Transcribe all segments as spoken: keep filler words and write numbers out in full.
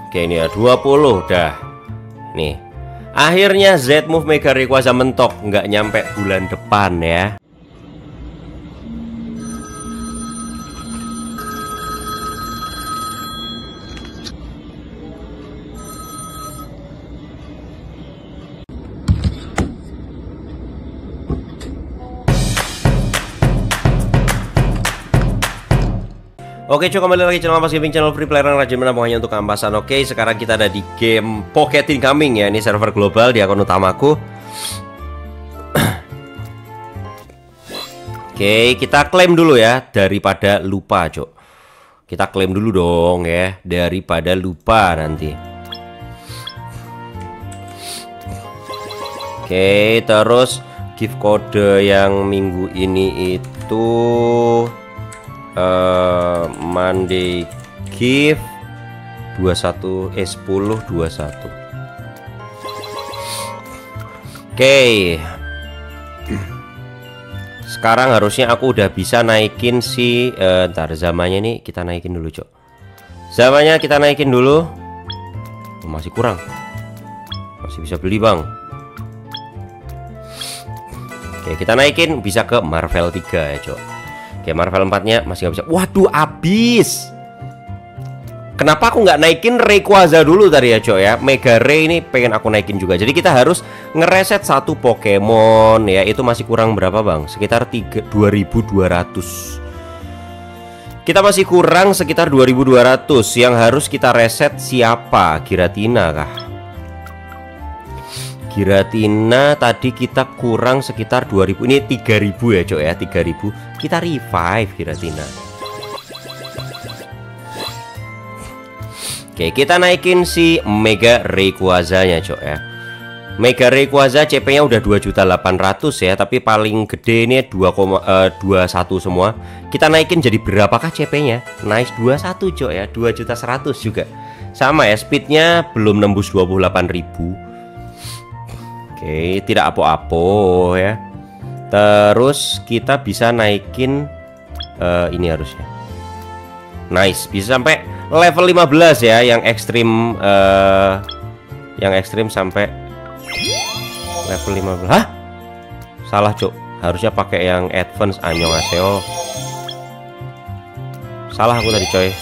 Oke, ini ya dua puluh dah. Nih. Akhirnya Z-Move Mega Rayquaza mentok, nggak nyampe bulan depan ya. Oke cuy, kembali lagi channel Ampas Gaming, channel free player yang rajin menabung hanya untuk kampasan. Oke, sekarang kita ada di game Pocket Incoming ya. Ini server global di akun utamaku. Oke, kita klaim dulu ya, daripada lupa cok. Kita klaim dulu dong ya, daripada lupa nanti. Oke, terus gift code yang minggu ini itu Uh, Monday gift dua puluh satu eh sepuluh dua puluh satu. Oke. Okay. Sekarang harusnya aku udah bisa naikin si uh, ntar zamannya nih kita naikin dulu, Cok. Zamannya kita naikin dulu. Oh, masih kurang. Masih bisa beli, Bang. Oke, kita naikin bisa ke Marvel tiga ya, Cok. Oke, Marvel empat-nya masih nggak bisa. Waduh, habis. Kenapa aku nggak naikin Rayquaza dulu tadi ya, Cok ya? Mega Ray ini pengen aku naikin juga. Jadi kita harus ngereset satu Pokemon ya. Itu masih kurang berapa, Bang? Sekitar dua ribu dua ratus. Kita masih kurang sekitar dua ribu dua ratus. Yang harus kita reset siapa? Giratina kah? Giratina tadi kita kurang sekitar dua ribu. Ini tiga ribu ya, Cok ya, tiga ribu. Kita revive Giratina. Oke, kita naikin si Mega Rayquaza-nya, Cok ya. Mega Rayquaza C P-nya udah dua juta delapan ratus ya, tapi paling gede ini dua koma dua satu semua. Kita naikin jadi berapakah C P-nya? Nice dua puluh satu, Cok ya, dua juta seratus juga. Sama ya, speed-nya belum nembus dua puluh delapan ribu. Oke, tidak apo-apo ya. Terus kita bisa naikin uh, ini harusnya. Nice, bisa sampai level lima belas ya, yang ekstrim uh, yang ekstrim sampai level lima belas. Hah? Salah, Cok. Harusnya pakai yang advance. Annyeonghaseyo. Salah aku tadi, coy.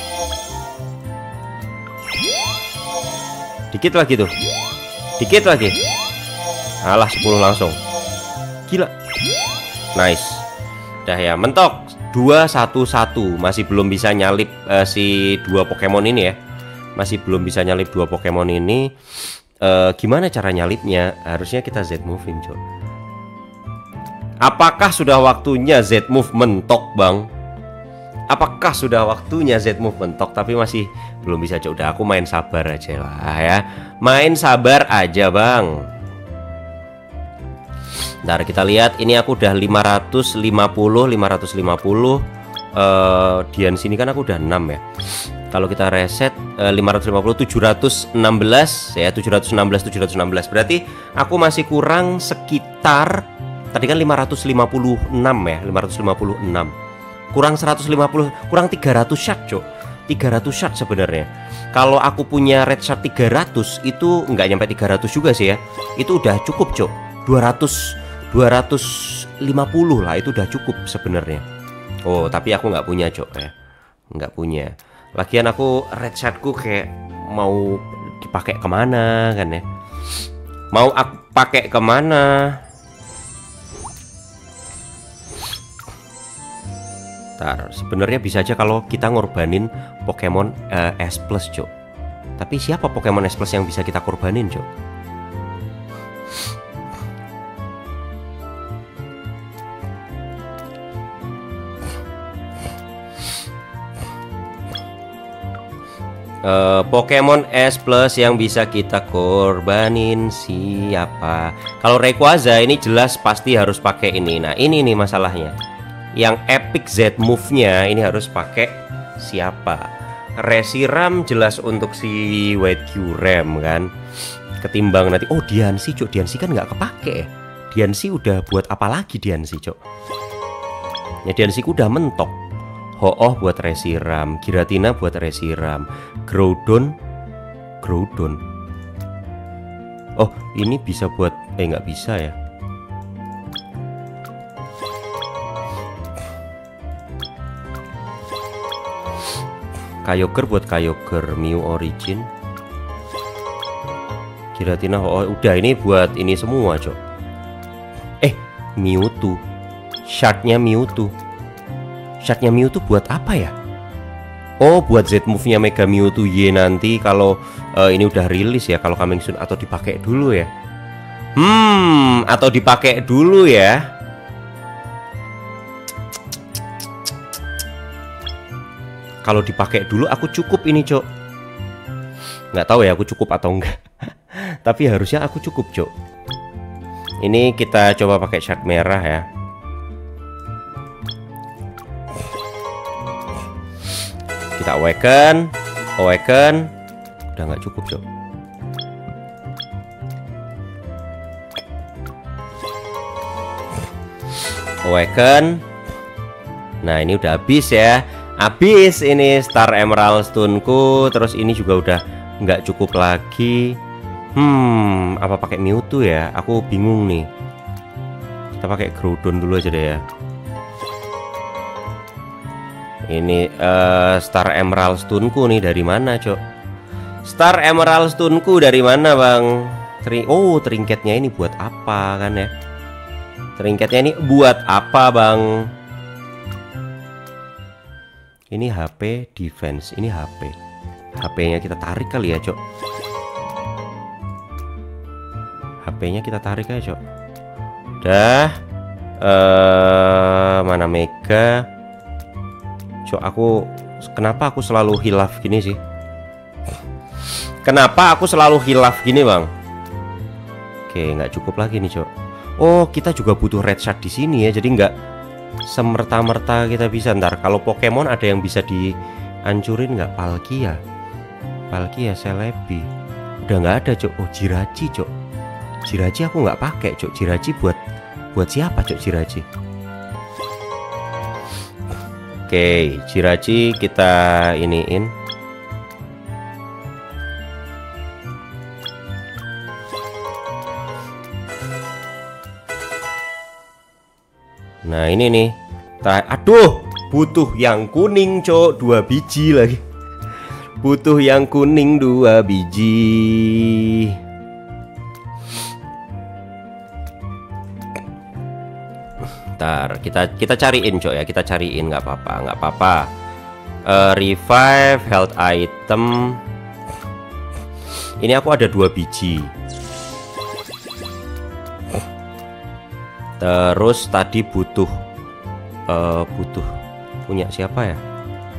Dikit lagi tuh. Dikit lagi. Alah, sepuluh langsung. Gila. Nice. Dah ya, mentok dua satu satu. Masih belum bisa nyalip uh, si dua Pokemon ini ya. Masih belum bisa nyalip dua Pokemon ini. uh, Gimana cara nyalipnya? Harusnya kita Z-Move-in, Cok. Apakah sudah waktunya Z-Move mentok, Bang? Apakah sudah waktunya Z-Move mentok? Tapi masih belum bisa, Cok. Udah, aku main sabar aja lah ya. Main sabar aja, Bang. Ntar kita lihat, ini aku udah lima ratus lima puluh lima ratus lima puluh. uh, Dian sini kan aku udah enam ya. Kalau kita reset uh, lima ratus lima puluh, tujuh ratus enam belas ya, tujuh ratus enam belas tujuh ratus enam belas. Berarti aku masih kurang sekitar, tadi kan lima ratus lima puluh enam ya, lima ratus lima puluh enam. Kurang seratus lima puluh, kurang tiga ratus shot, Cok. tiga ratus shot sebenarnya. Kalau aku punya red shot tiga ratus, itu nggak nyampe tiga ratus juga sih ya. Itu udah cukup, Cok. dua ratus dua ratus lima puluh lah, itu udah cukup sebenarnya. Oh, tapi aku nggak punya, Cok ya. Nggak punya. Lagian aku red shotku kayak mau dipakai kemana kan ya? Mau aku pakai kemana? Ntar, sebenarnya bisa aja kalau kita ngorbanin Pokemon uh, S Plus, Cok. Tapi siapa Pokemon S Plus yang bisa kita korbanin, Cok? Uh, Pokemon S Plus yang bisa kita korbanin siapa? Kalau Rayquaza ini jelas pasti harus pakai ini. Nah, ini nih masalahnya. Yang epic Z-Move-nya ini harus pakai siapa? Reshiram jelas untuk si White Kyurem kan. Ketimbang nanti, oh Diancie, Cok. Diancie kan nggak kepake. Diancie udah buat apa lagi Diancie, Cok? Ya Diancie udah mentok. Ho-Oh buat Reshiram, Giratina buat Reshiram, Groudon Groudon. Oh, ini bisa buat eh nggak bisa ya. Kyogre buat Kyogre, Mew Origin. Giratina, oh udah ini buat ini semua, Cok. Eh, Mewtwo. Shardnya Mewtwo. Shardnya Mewtwo buat apa ya? Oh, buat Z-move-nya Mega Mewtwo Y nanti kalau uh, ini udah rilis ya, kalau coming soon, atau dipakai dulu ya. Hmm, atau dipakai dulu ya. Kalau dipakai dulu aku cukup ini, Cok. Nggak tahu ya aku cukup atau enggak. Tapi harusnya aku cukup, Cok. Ini kita coba pakai shard merah ya. Kita awaken, awaken, udah nggak cukup, Cok. Awaken. Nah, ini udah habis ya, habis ini Star Emerald Stone-ku. Terus ini juga udah nggak cukup lagi. Hmm, apa pakai Mewtwo ya? Aku bingung nih. Kita pakai Groudon dulu aja deh ya. Ini uh, Star Emerald Stone-ku nih dari mana, Cok? Star Emerald Stone-ku dari mana, Bang? Tri oh, trinketnya ini buat apa kan ya? Trinketnya ini buat apa, Bang? Ini H P defense, ini H P. H P-nya kita tarik kali ya, Cok. H P-nya kita tarik aja, Cok. Dah. Uh, mana Mega? Cok, aku kenapa aku selalu hilaf gini sih? Kenapa aku selalu hilaf gini, Bang? Oke, nggak cukup lagi nih, Cok. Oh, kita juga butuh red shard di sini ya. Jadi nggak semerta-merta kita bisa. Ntar kalau Pokemon ada yang bisa dihancurin nggak? Palkia, Palkia, Celebi. Udah nggak ada, Cok. Oh, Jirachi, Cok. Jirachi aku nggak pakai, Cok. Jirachi buat buat siapa, Cok? Jirachi. Oke, Jirachi kita iniin. Nah, ini nih. Aduh, butuh yang kuning, Cok. Dua biji lagi. Butuh yang kuning dua biji. Ntar kita kita cariin, Cok ya, kita cariin, nggak apa-apa, nggak apa-apa. Uh, revive, health item. Ini aku ada dua biji. Terus tadi butuh uh, butuh punya siapa ya?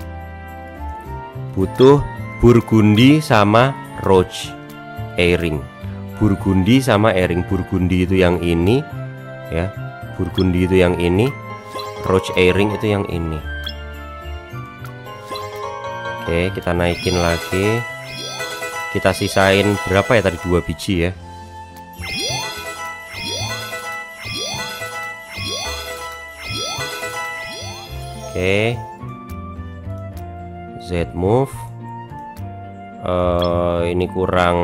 Butuh Burgundy sama Roach Airing. Burgundy sama Airing. Burgundy itu yang ini ya. Burgundy itu yang ini, Roach Airing itu yang ini. Oke, kita naikin lagi. Kita sisain berapa ya tadi? Dua biji ya. Oke, Z move. Uh, ini kurang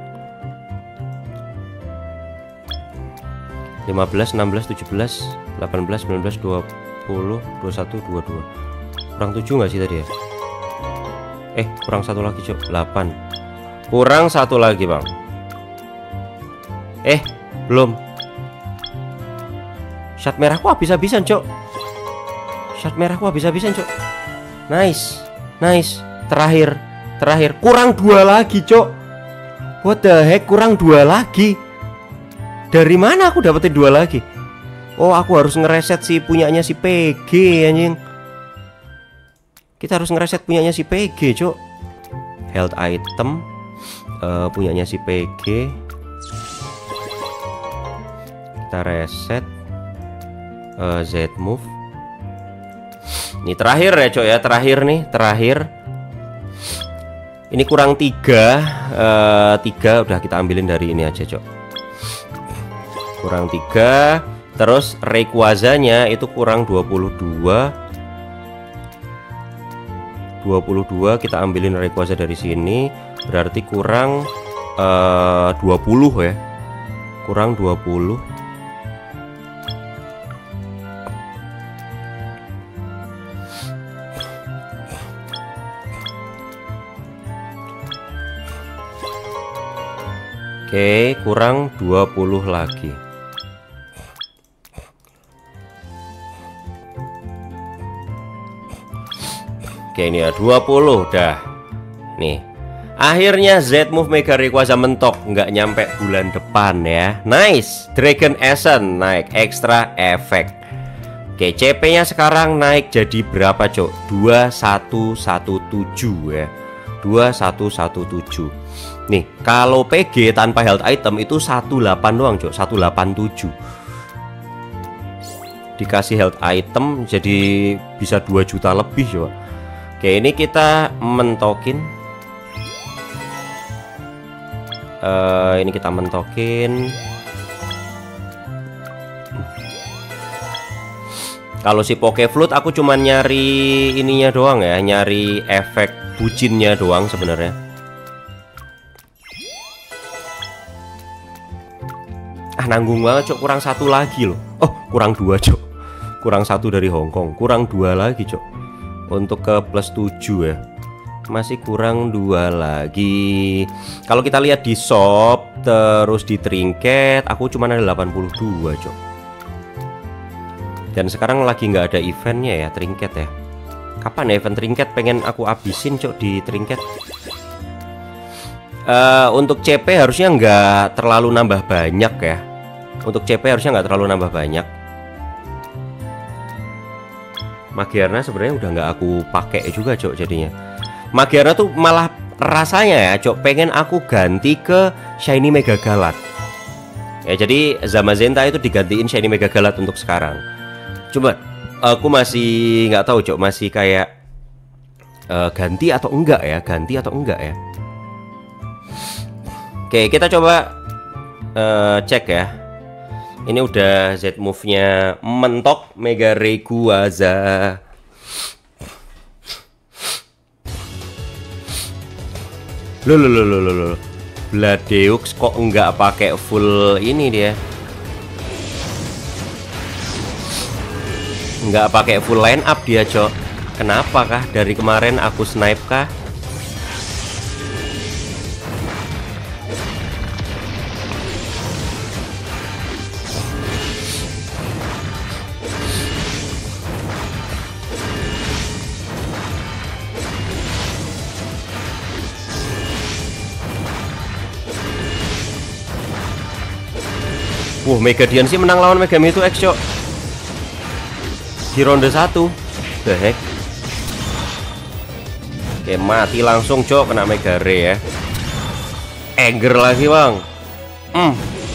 lima belas, enam belas, tujuh belas, delapan belas, sembilan belas, dua puluh, dua puluh satu, dua puluh dua. Kurang tujuh nggak sih tadi ya? Eh, kurang satu lagi, Cok. delapan. Kurang satu lagi, Bang. Eh, belum. Shard merahku habis-habisan, Cok. Shard merahku habis-habisan, Cok. Nice. Nice. Terakhir. Terakhir. Kurang dua lagi, Cok. What the heck? Kurang dua lagi. Dari mana aku dapetin dua lagi? Oh, aku harus ngereset si punyanya si P G, anjing. Kita harus ngereset punyanya si P G, Cok. Health item uh, punyanya si P G. Kita reset uh, Z move. Ini terakhir ya, Cok ya. Terakhir nih, terakhir. Ini kurang tiga, uh, tiga udah kita ambilin dari ini aja, Cok. Kurang tiga. Terus Rayquaza-nya itu kurang dua puluh dua. dua puluh dua kita ambilin Rayquaza dari sini, berarti kurang uh, dua puluh ya. Kurang dua puluh. Oke, kurang dua puluh lagi. Oke, ini ya dua puluh dah. Nih. Akhirnya Z-Move Mega Rayquaza mentok, nggak nyampe bulan depan ya. Nice. Dragon Essence naik extra effect. Oke, C P-nya sekarang naik jadi berapa, Cok? dua satu satu tujuh ya. dua satu satu tujuh. Nih, kalau P G tanpa health item itu satu delapan doang, Cok. satu delapan tujuh. Dikasih health item jadi bisa dua juta lebih, Cok. Oke, ini kita mentokin. Uh, ini kita mentokin. Kalau si Pokeflute aku cuma nyari ininya doang ya, nyari efek bucinnya doang sebenarnya. Ah, nanggung banget, Cok. Kurang satu lagi loh. Oh, kurang dua, Cok. Kurang satu dari Hongkong. Kurang dua lagi, Cok. Untuk ke plus tujuh ya. Masih kurang dua lagi. Kalau kita lihat di shop, terus di trinket, aku cuma ada delapan puluh dua, Cok. Dan sekarang lagi nggak ada eventnya ya, trinket ya. Kapan ya event trinket? Pengen aku abisin, Cok, di trinket. Uh, untuk C P harusnya nggak terlalu nambah banyak ya. Untuk C P harusnya nggak terlalu nambah banyak. Magiarna sebenarnya udah nggak aku pakai juga, Cok, jadinya. Magiarna tuh malah rasanya ya, Cok, pengen aku ganti ke Shiny Mega Galat. Ya, jadi Zamazenta itu digantiin Shiny Mega Galat untuk sekarang. Coba aku masih nggak tahu, Cok, masih kayak uh, ganti atau enggak ya, ganti atau enggak ya. Oke, kita coba uh, cek ya. Ini udah Z-Move-nya mentok Mega Rayquaza. Loh loh loh loh loh. Bladeux kok enggak pakai full ini dia. Enggak pakai full line up dia, Cok. Kenapa kah? Dari kemarin aku snipe kah? Wah, Mega Diancie menang lawan Mega Mewtwo X, Cok. Di ronde satu. The heck. Oke, mati langsung, Cok, kena Mega Ray ya. Anger lagi, Bang. Hmm.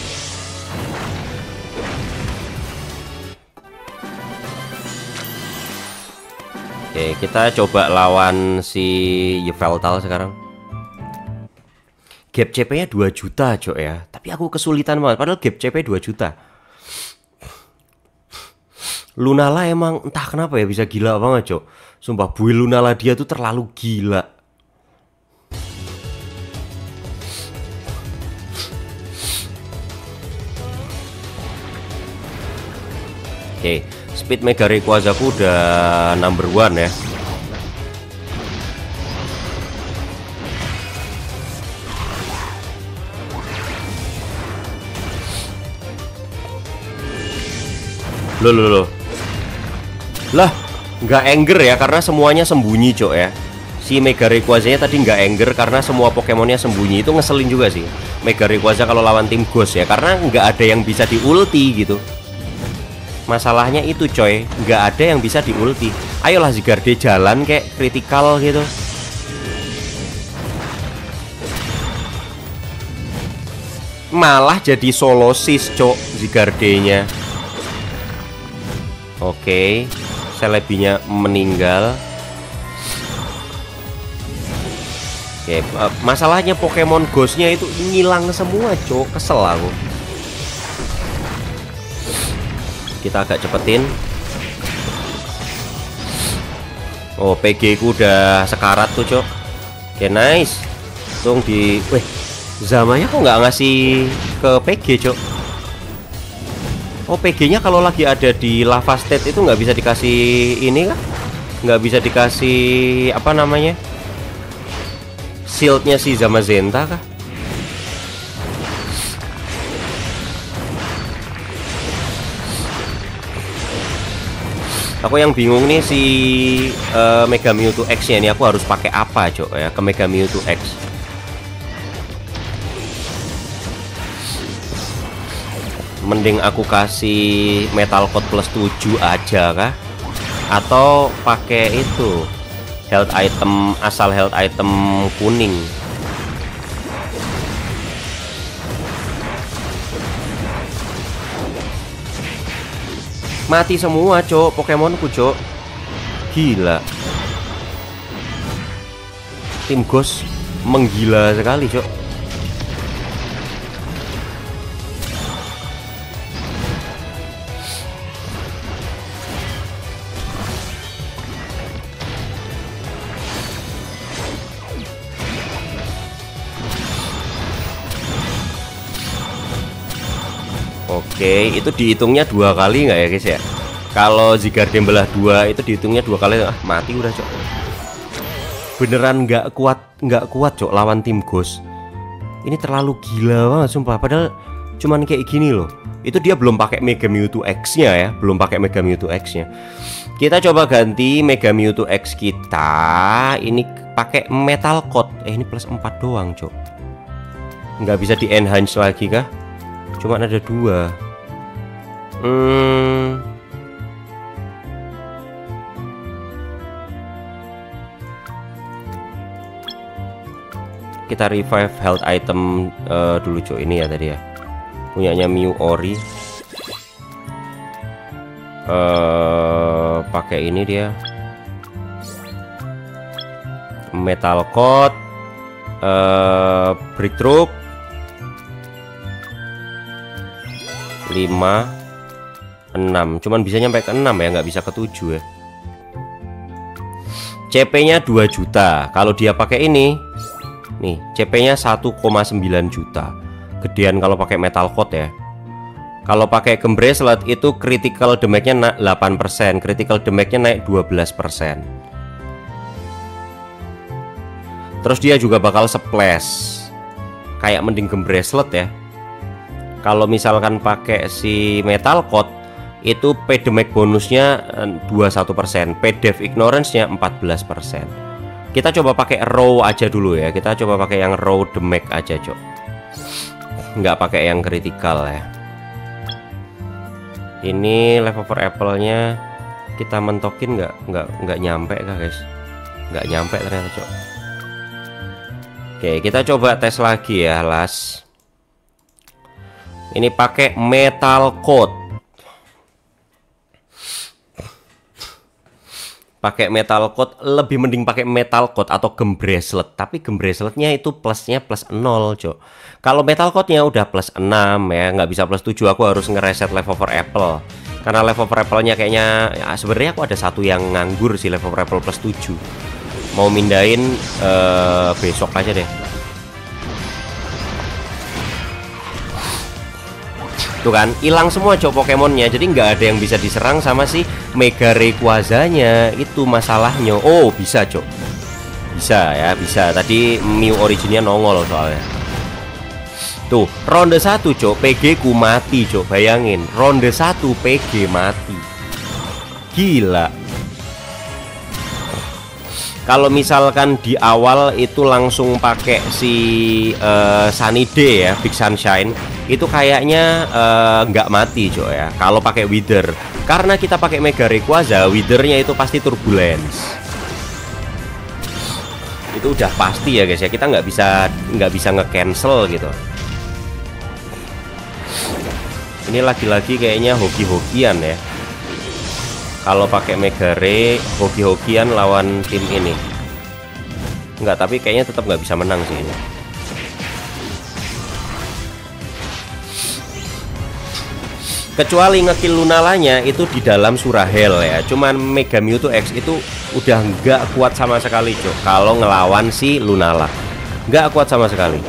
Oke, kita coba lawan si Yveltal sekarang. Gap C P-nya dua juta, Cok ya. Tapi aku kesulitan banget, padahal gap C P dua juta. Lunala emang entah kenapa ya bisa gila banget, Cok. Sumpah, build Lunala dia tuh terlalu gila. Oke, speed Mega Rayquaza aku udah number one ya. Loh loh loh. Lah, nggak anger ya karena semuanya sembunyi, Cok ya. Si Mega Rayquaza-nya tadi nggak anger karena semua Pokemonnya sembunyi. Itu ngeselin juga sih Mega Rayquaza kalau lawan tim Ghost ya, karena nggak ada yang bisa diulti gitu. Masalahnya itu, coy, nggak ada yang bisa diulti. Ayolah Zygarde jalan kayak kritikal gitu. Malah jadi solosis, Cok, Zygarde-nya. Oke, Celebinya meninggal. Oke, masalahnya Pokemon Ghost-nya itu ngilang semua, Cok. Kesel aku. Kita agak cepetin. Oh, P G ku udah sekarat tuh, Cok. Oke, nice. Tung di, weh, Zamanya kok nggak ngasih ke P G, Cok. Oh, P G-nya kalau lagi ada di lava state itu nggak bisa dikasih ini kah? Nggak bisa dikasih apa namanya? Shieldnya si Zamazenta kah? Aku yang bingung nih si uh, Mega Mewtwo X-nya ini aku harus pakai apa, Cok, ya, ke Mega Mewtwo X. Mending aku kasih Metal Coat plus tujuh aja kah? Atau pakai itu health item, asal health item kuning. Mati semua, Cok, Pokemonku, Cok. Gila. Tim Ghost menggila sekali, Cok. Oke, itu dihitungnya dua kali nggak ya, guys ya? Kalau Zygarde belah dua itu dihitungnya dua kali. Ah, mati udah, Cok. Beneran nggak kuat, nggak kuat, Cok, lawan tim Ghost. Ini terlalu gila banget, sumpah. Padahal cuman kayak gini loh. Itu dia belum pakai Mega Mewtwo X-nya ya, belum pakai Mega Mewtwo X-nya. Kita coba ganti Mega Mewtwo X kita. Ini pakai Metal Coat. Eh, ini plus empat doang, Cok. Nggak bisa di enhance lagi kah? Cuma ada dua. Hmm. Kita revive health item uh, dulu, Cok, ini ya tadi ya. Punyanya Mew Ori. Uh, pakai ini dia. Metal Coat, uh, Breakthrough. lima enam, cuman bisa nyampe ke enam ya, nggak bisa ke tujuh ya. C P-nya dua juta. Kalau dia pakai ini nih, C P-nya satu koma sembilan juta. Gedean kalau pakai Metal Coat ya. Kalau pakai Gembreslet itu critical damage-nya naik delapan persen, critical damage-nya naik dua belas persen. Terus dia juga bakal splash. Kayak mending Gembreslet ya. Kalau misalkan pakai si Metal Coat itu P damage bonusnya dua puluh satu persen, P def ignorance-nya empat belas persen. Kita coba pakai raw aja dulu ya. Kita coba pakai yang raw damage aja, Cok. Nggak pakai yang critical ya. Ini level for apple-nya kita mentokin nggak nggak nggak nyampe kah, guys? Nggak nyampe ternyata, Cok. Oke, kita coba tes lagi ya, las. Ini pakai Metal Coat. Pakai Metal Coat lebih mending pakai Metal Coat atau Gembreslet. Tapi Gembresletnya itu plusnya plus nol, Cok. Kalau Metal Coatnya udah plus enam ya, nggak bisa plus tujuh. Aku harus ngereset level for apple. Karena level for apple-nya kayaknya ya, sebenarnya aku ada satu yang nganggur sih level for apple plus tujuh. Mau mindahin uh, besok aja deh. Tuh kan, hilang semua, Cok, Pokemonnya. Jadi nggak ada yang bisa diserang sama si Mega Rayquaza-nya. Itu masalahnya. Oh, bisa, Cok. Bisa ya, bisa. Tadi Mew Origin-nya nongol soalnya. Tuh, ronde satu, Cok, P G ku mati, Cok. Bayangin, ronde satu P G mati. Gila. Kalau misalkan di awal itu langsung pakai si uh, Sunny Day ya, Big Sunshine, itu kayaknya nggak uh, mati, Cok, ya. Kalau pakai Wither, karena kita pakai Mega Rayquaza, Withernya itu pasti Turbulence. Itu udah pasti ya, guys ya. Kita nggak bisa nggak bisa nge-cancel gitu. Ini lagi-lagi kayaknya hoki-hokian ya. Kalau pakai Mega Ray, hoki-hokian lawan tim ini. Enggak, tapi kayaknya tetap nggak bisa menang sih ini. kecuali ngekill Lunalanya itu di dalam Surahel ya. Cuman Mega Mewtwo X itu udah nggak kuat sama sekali Cok, kalau ngelawan si Lunala nggak kuat sama sekali.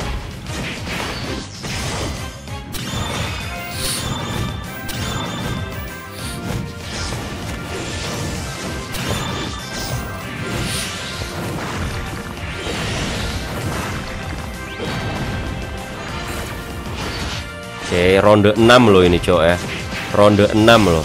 Oke, ronde enam loh ini Cok ya. Ronde enam loh.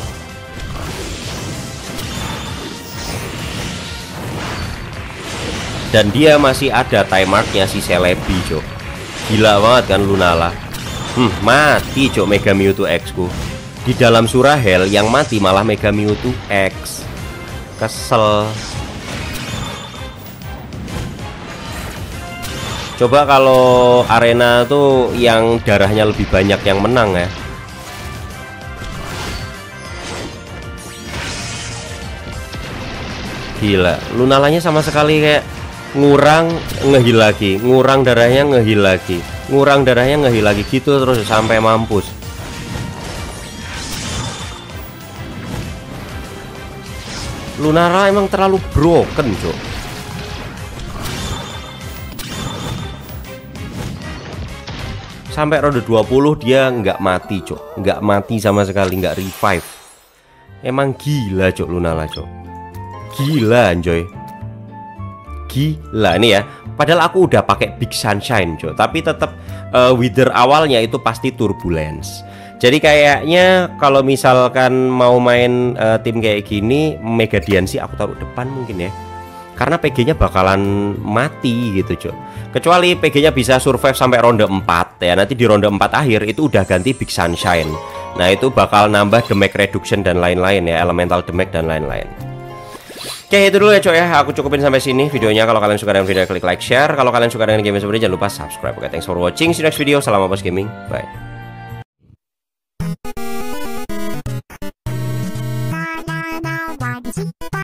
Dan dia masih ada time marknya si Celebi Cok. Gila banget kan Lunala. Hmm, mati Cok Mega Mewtwo X ku. Di dalam Surahel yang mati malah Mega Mewtwo X. Kesel. Coba kalau arena tuh yang darahnya lebih banyak yang menang ya. Gila, Lunalanya sama sekali kayak ngurang ngehil lagi, ngurang darahnya ngehil lagi, ngurang darahnya ngehil lagi gitu terus sampai mampus. Lunala emang terlalu broken, Cok. Sampai ronde dua puluh dia nggak mati Cok, nggak mati sama sekali, nggak revive. Emang gila Cok Lunala Cok, gila anjoy, gila ini ya. Padahal aku udah pakai Big Sunshine Cok, tapi tetap uh, Wither awalnya itu pasti Turbulence. Jadi kayaknya kalau misalkan mau main uh, tim kayak gini, Mega Diancie aku taruh depan mungkin ya, karena P G-nya bakalan mati gitu Cok. Kecuali P G-nya bisa survive sampai ronde empat ya. Nanti di ronde empat akhir itu udah ganti Big Sunshine. Nah itu bakal nambah damage reduction dan lain-lain ya, elemental damage dan lain-lain. Oke itu dulu ya Cok ya, aku cukupin sampai sini videonya. Kalau kalian suka dengan video klik like, share. Kalau kalian suka dengan game seperti ini jangan lupa subscribe. Oke, thanks for watching, see you next video. Salam Abas Gaming, bye.